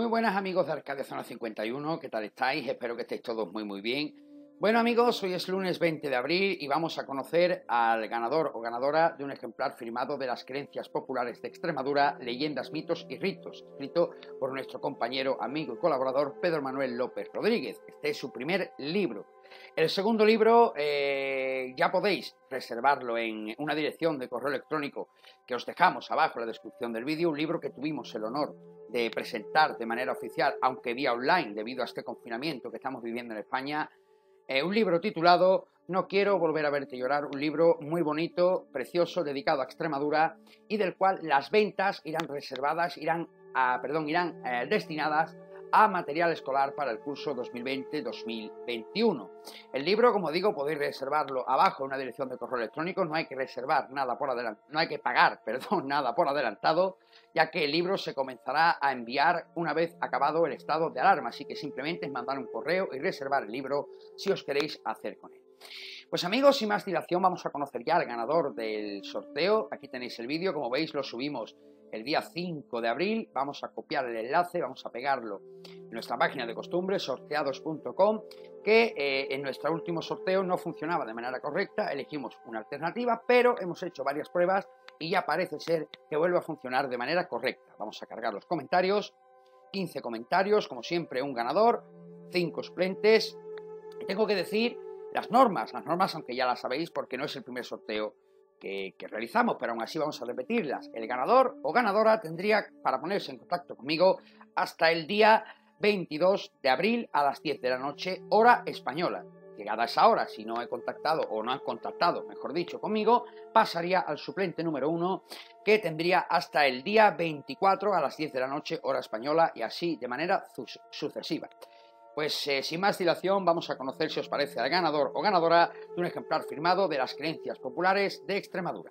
Muy buenas amigos de Arcadia Zona 51, ¿qué tal estáis? Espero que estéis todos muy bien. Bueno amigos, hoy es lunes 20 de abril y vamos a conocer al ganador o ganadora de un ejemplar firmado de las creencias populares de Extremadura, leyendas, mitos y ritos, escrito por nuestro compañero, amigo y colaborador Pedro Manuel López Rodríguez. Este es su primer libro. El segundo libro ya podéis reservarlo en una dirección de correo electrónico que os dejamos abajo en la descripción del vídeo, un libro que tuvimos el honor de presentar de manera oficial, aunque vía online debido a este confinamiento que estamos viviendo en España, un libro titulado No quiero volver a verte llorar, un libro muy bonito, precioso, dedicado a Extremadura y del cual las ventas irán destinadas a material escolar para el curso 2020-2021. El libro, como digo, podéis reservarlo abajo en una dirección de correo electrónico, no hay que reservar nada por adelantado, no hay que pagar, nada por adelantado, ya que el libro se comenzará a enviar una vez acabado el estado de alarma, así que simplemente es mandar un correo y reservar el libro si os queréis hacer con él. Pues amigos, sin más dilación, vamos a conocer ya al ganador del sorteo. Aquí tenéis el vídeo, como veis lo subimos el día 5 de abril, vamos a copiar el enlace, vamos a pegarlo en nuestra página de costumbre, sorteados.com, que en nuestro último sorteo no funcionaba de manera correcta, elegimos una alternativa, pero hemos hecho varias pruebas y ya parece ser que vuelve a funcionar de manera correcta. Vamos a cargar los comentarios, 15 comentarios, como siempre un ganador, 5 suplentes, y tengo que decir las normas, aunque ya las sabéis porque no es el primer sorteo que realizamos, pero aún así vamos a repetirlas. El ganador o ganadora tendría para ponerse en contacto conmigo hasta el día 22 de abril a las 10 de la noche, hora española. Llegada esa hora, si no he contactado o no han contactado, mejor dicho, conmigo, pasaría al suplente número 1, que tendría hasta el día 24 a las 10 de la noche, hora española, y así de manera sucesiva. Pues sin más dilación vamos a conocer, si os parece, al ganador o ganadora de un ejemplar firmado de las creencias populares de Extremadura.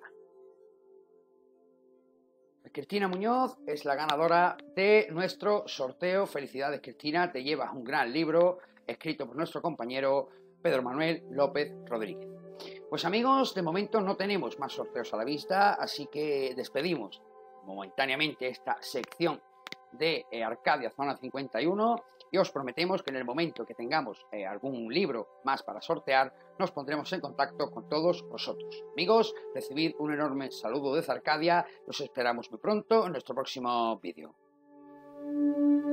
Cristina Muñoz es la ganadora de nuestro sorteo. Felicidades Cristina, te llevas un gran libro escrito por nuestro compañero Pedro Manuel López Rodríguez. Pues amigos, de momento no tenemos más sorteos a la vista, así que despedimos momentáneamente esta sección de Arcadia Zona 51 y os prometemos que en el momento que tengamos algún libro más para sortear nos pondremos en contacto con todos vosotros. Amigos, recibid un enorme saludo desde Arcadia, los esperamos muy pronto en nuestro próximo vídeo.